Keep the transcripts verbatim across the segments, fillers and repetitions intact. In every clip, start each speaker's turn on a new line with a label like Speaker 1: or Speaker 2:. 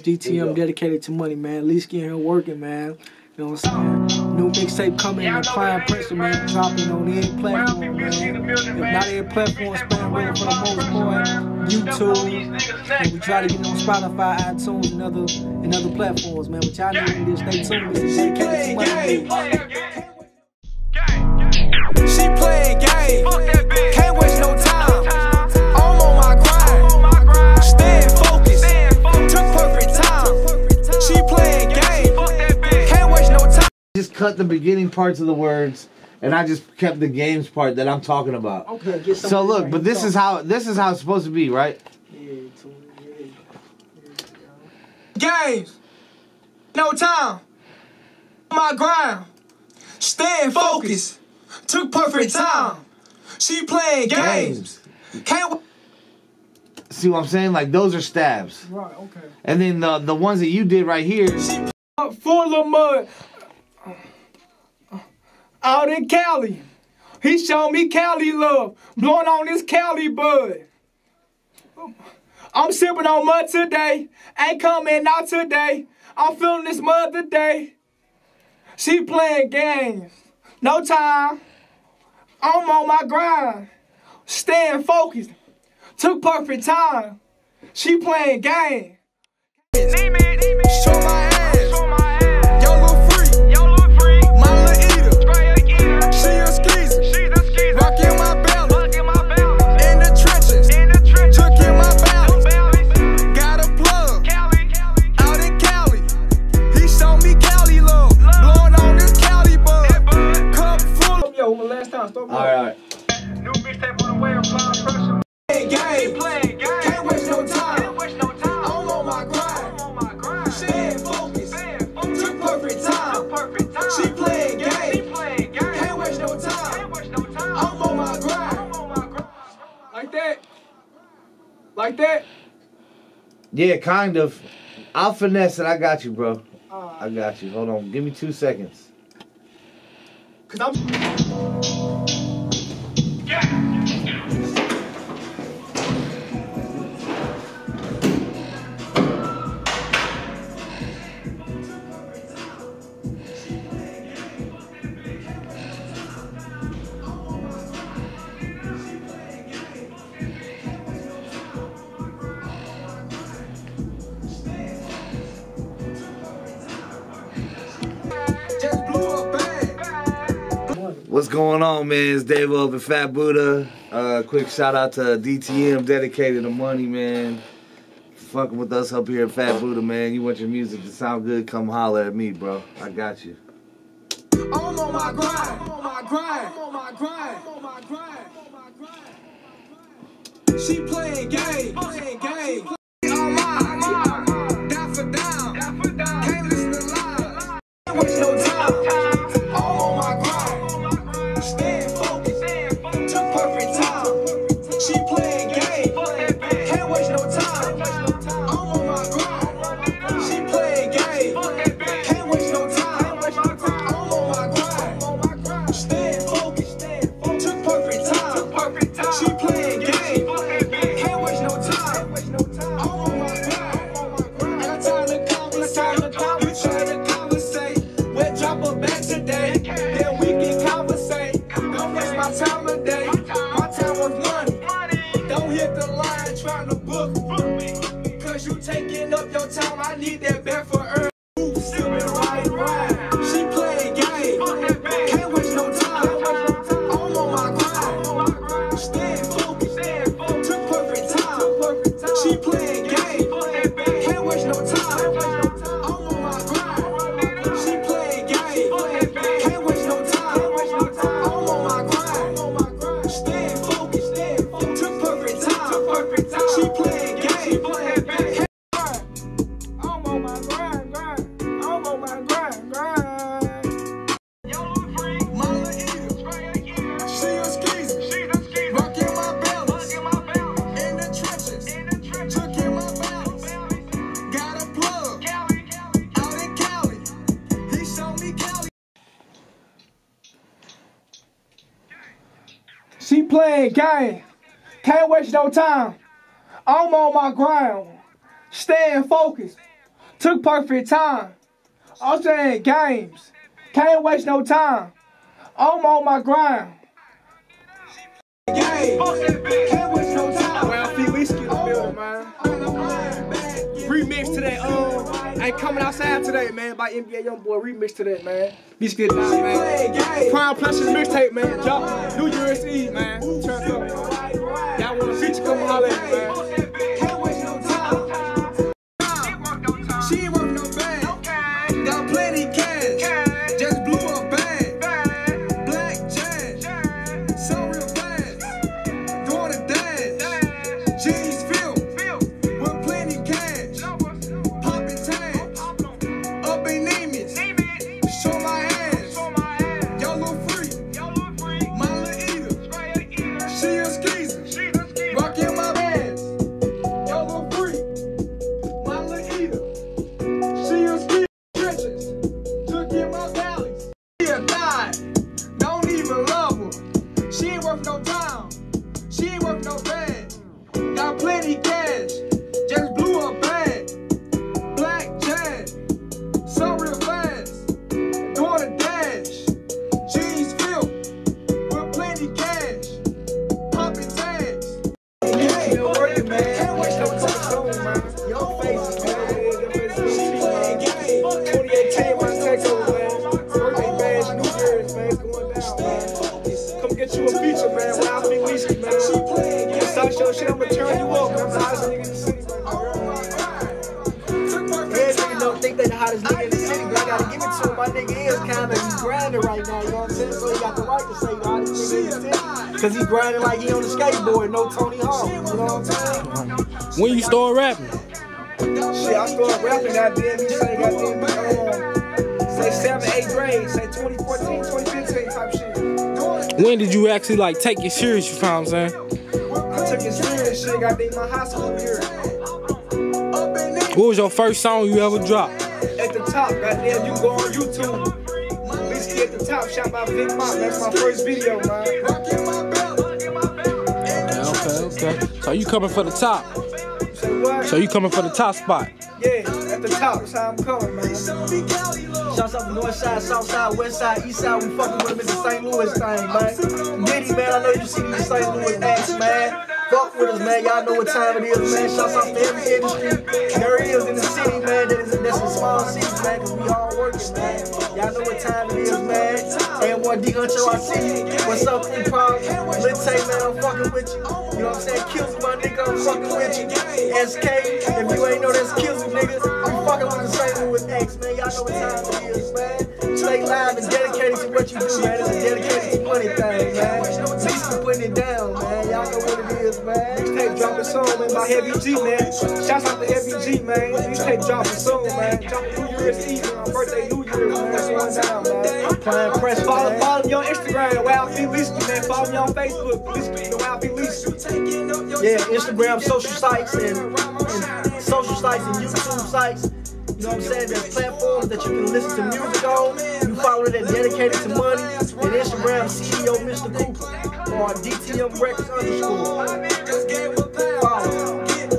Speaker 1: D T M dedicated to money, man. Leesky in here working, man. You know what I'm saying? New mixtape coming in, applying pressure, man. Dropping on any platform, man. If not any platform, spam really for the most part. YouTube. And we try to get on Spotify, iTunes, and other, and other platforms, man. But y'all know what it is. Stay tuned. This is dedicated to money.
Speaker 2: She playing games. Can't waste no time. I'm on my grind. Staying focused. Took perfect time. She playing games. Can't waste no time.
Speaker 3: Just cut the beginning parts of the words, and I just kept the games part that I'm talking about.
Speaker 1: Okay.
Speaker 3: So look, but this is how this is how it's supposed to be, right?
Speaker 2: Games. No time. On my grind. Staying focused. Took perfect time. She playing games. Can't.
Speaker 3: See what I'm saying? Like those are stabs.
Speaker 1: Right. Okay.
Speaker 3: And then the the ones that you did right here.
Speaker 2: Full of mud. Out in Cali. He showed me Cali love. Blowing on this Cali bud. I'm sipping on mud today. Ain't coming out today. I'm feeling this mud today. She playing games. No time. I'm on my grind. Staying focused. Took perfect time. She playing games. Show my ass. Yo, little freak. Yo, little freak. My little eater. She a skeezer. She's a skeezer. Rockin' my belly. Rockin' my belly. In the trenches. In the trenches. Took in my belly. Got a plug. Cali. Out in Cali. He showed me Cali love. Blowing on this Cali bud. Cup full of. Yo, one last time. Stop.
Speaker 3: All right, all right.
Speaker 2: New mixtape on the way. Applying pressure. Playing game. Playing game. Can't waste no time. Can't waste no time. I'm on my grind. I'm on my grind. Staying focused. Took perfect time. Took perfect time. She playing game. She playing game. Can't waste no time. Can't waste no time. I'm on my grind. I'm on my grind. Like that. Like that.
Speaker 3: Yeah, kind of. I'll finesse it. I got you, bro. I got you. Hold on. Give me two seconds.
Speaker 2: Cause I'm.
Speaker 3: What's going on, man? It's Dave up and Fat Buddha. Uh, quick shout out to D T M, dedicated to money, man. Fucking with us up here at Fat Buddha, man. You want your music to sound good, come holler at me, bro. I got you.
Speaker 2: I'm on my grind. I'm on my grind. I'm on my grind. I'm on my grind. I'm on my grind. She playing games. Playing games. On mine. Down for down. Down for down. Can't listen to lies. Can't waste no time. I'm on my grind. Staying focused. Took perfect time. She playing games. Can't waste no time. I'm on my grind. She playing games. Can't waste no time. I'm on my grind. Staying focused. Took perfect time. She playing games. Can't waste no time. I'm on my grind. I got time to conversate. We try to conversate. We'll drop her back today. Then we can conversate. Don't waste my time today. My time was money. Don't hit the line trying to book me. Cause you taking up your time. I need that back for earth. Sipping right, right. She playing games. Can't waste no time. I'm on my grind. Staying focused. Took perfect time. She playing games. Can't waste no time. I'm on my grind. She playing games. Can't waste no time. I'm on my grind. Staying focused. Took perfect time. She playing games. I'm on my grind, grind. I'm on my grind, grind. Yo, little freak. My little eater. She a skeezer. She's a skeezer. Rockin' my belly. Rockin' my belly. In the trenches. In the trenches. Took in my belly. Got a plug. Cali. Out in Cali. He showed me Cali. She playing game. Can't waste no time. I'm on my grind. Staying focused.
Speaker 1: Took perfect time. I'm saying games. Can't waste no time. I'm on my grind.
Speaker 2: Game. Can't waste no time.
Speaker 1: Well, I feel whiskey in the building, man. Remix to that, um, ain't coming outside today, man, by N B A Youngboy. Remix to that, man. Beats get down, man. Prime Pleasure mixtape, man. Drop New Year's Eve, man. Turn up. Y'all want to feature, come holler at me, man.
Speaker 2: Can't waste no time. She ain't worth no bag. Got plenty cash. Just blew a bag. Black jazz. So real fast. Doing a dash. Jeans filled with plenty cash. Popping tags. Up in Nemis. Show my ass. Y'all look free. My little eater. She a skeezer. Rockin' my ass. Y'all look free. My little eater. She a skeezer. Stretches. Took in my valleys. She a thigh. Don't even love her. She ain't worth no time. She ain't worth no bag. Got plenty cash. Just blew a bag. Black jazz. So real fast. Doing a dash. Jeans filled with plenty cash. Popping tags.
Speaker 1: Still working, man. Can't waste no time, man. Your face, man.
Speaker 2: She playing game.
Speaker 1: twenty eighteen, my takeover, man. Birthday bash, New Year's, man. It's going down, man. Come get you a feature, man. Where I be whiskey, man.
Speaker 2: She playing game.
Speaker 1: Start your shit, I'ma turn you up. I'm the hottest nigga in the city, man. Every nigga don't think they the hottest nigga in the city, but I gotta give it to him. My nigga is kinda grinding right now, you know what I'm saying? So he got the right to say the hottest nigga in the city. Cause he grinding like he on the skateboard, no Tony Hawk, you know what I'm saying?
Speaker 4: When you start rapping?
Speaker 1: Shit, I started rapping goddamn, you say goddamn, um, say seventh, eighth grade, say twenty fourteen, twenty fifteen type shit.
Speaker 4: When did you actually like take it serious, you know what I'm saying?
Speaker 1: I took it serious, shit, goddamn, my high school year.
Speaker 4: What was your first song you ever dropped?
Speaker 1: At the top, goddamn, you go on YouTube. Whiskey at the top, shot by Big Mop, that's my first video, man.
Speaker 4: Okay, okay, okay. So you coming for the top?
Speaker 1: Say what?
Speaker 4: So you coming for the top spot?
Speaker 1: Yeah, at the top, that's how I'm coming, man.
Speaker 5: Shouts out the north side, south side, west side, east side. We fucking with him. It's the Saint Louis thing, man. Diddy, man, I know you see these Saint Louis acts, man. Fuck with us, man. Y'all know what time it is, man. Shouts out to every industry there is in the city, man. That is that's in small cities, man, because we all working, man. Y'all know what time it is, man. And one D Huncho, I see you. What's up, Free Pop? Lil Tay, man, I'm fucking with you. You know what I'm saying? Kills my nigga, I'm fucking with you. S K, if you ain't know that's Kills nigga, we fucking with the Saint Louis X, man. Y'all know what time it is, man. Stay live and dedicated to what you do, man. It's a dedicated to money thing, man. At least we putting it down, man. Y'all know what it is, man.
Speaker 1: Mixtape dropping soon, man, by Heavy G, man. Shouts out to Heavy G, man. Mixtape dropping soon, man. Dropping New Year's Eve, man. Birthday New Year's, man. That's going down, man.
Speaker 5: Prime Press,
Speaker 1: Follow,
Speaker 5: man.
Speaker 1: follow me on Instagram, Wild Feet Whiskey, man. Follow me on Facebook, Whiskey, the Wild Feet Whiskey.
Speaker 5: Yeah, Instagram, social sites, and, and social sites and YouTube sites. You know what I'm saying? There's platforms that you can listen to music on. You follow that dedicated to money. And Instagram, C E O Mister Cooper, or D T M Records underscore. Follow.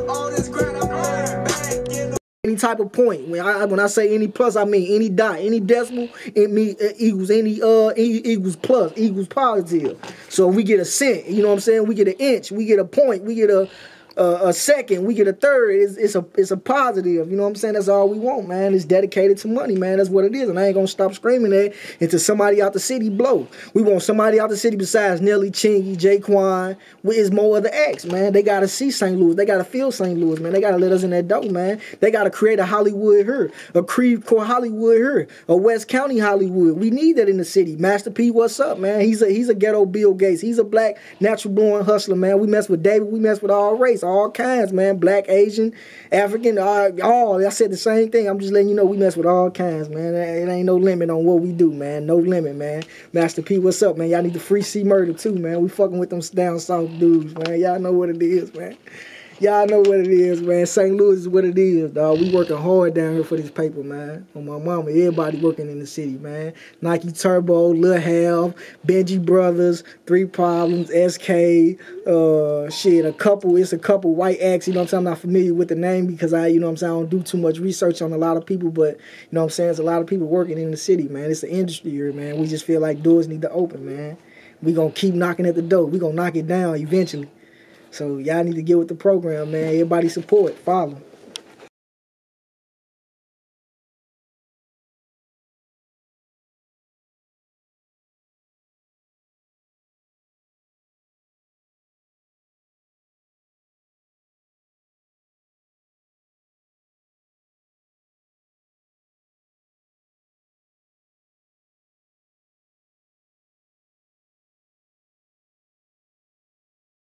Speaker 5: Any type of point. When I when I say any plus, I mean any dot, any decimal, it means uh, equals any uh e equals plus, equals positive. So we get a cent, you know what I'm saying? We get an inch, we get a point, we get a Uh, a second, we get a third. It's, it's a it's a positive. You know what I'm saying? That's all we want, man. It's dedicated to money, man. That's what it is. And I ain't gonna stop screaming that until somebody out the city blow. We want somebody out the city besides Nelly, Chingy, Jaquan. With more other acts, man. They gotta see Saint Louis. They gotta feel Saint Louis, man. They gotta let us in that door, man. They gotta create a Hollywood here, a Creve Coeur Hollywood here, a West County Hollywood. We need that in the city. Master P, what's up, man? He's a he's a ghetto Bill Gates. He's a black natural born hustler, man. We mess with David. We mess with all race. All kinds, man. Black, Asian, African, all, all. I said the same thing. I'm just letting you know we mess with all kinds, man. It ain't no limit on what we do, man. No limit, man. Master P, what's up, man? Y'all need to free C Murder too, man. We fucking with them down south dudes, man. Y'all know what it is, man. Y'all know what it is, man. Saint Louis is what it is, dog. We working hard down here for this paper, man. On my mama, everybody working in the city, man. Nike Turbo, Lil Half, Benji Brothers, Three Problems, S K, uh, shit, a couple, it's a couple white acts, you know what I'm saying? I'm not familiar with the name because I, you know what I'm saying, I don't do too much research on a lot of people, but, you know what I'm saying, there's a lot of people working in the city, man. It's an industry here, man. We just feel like doors need to open, man. We gonna keep knocking at the door. We gonna knock it down eventually. So y'all need to get with the program, man. Everybody support, follow.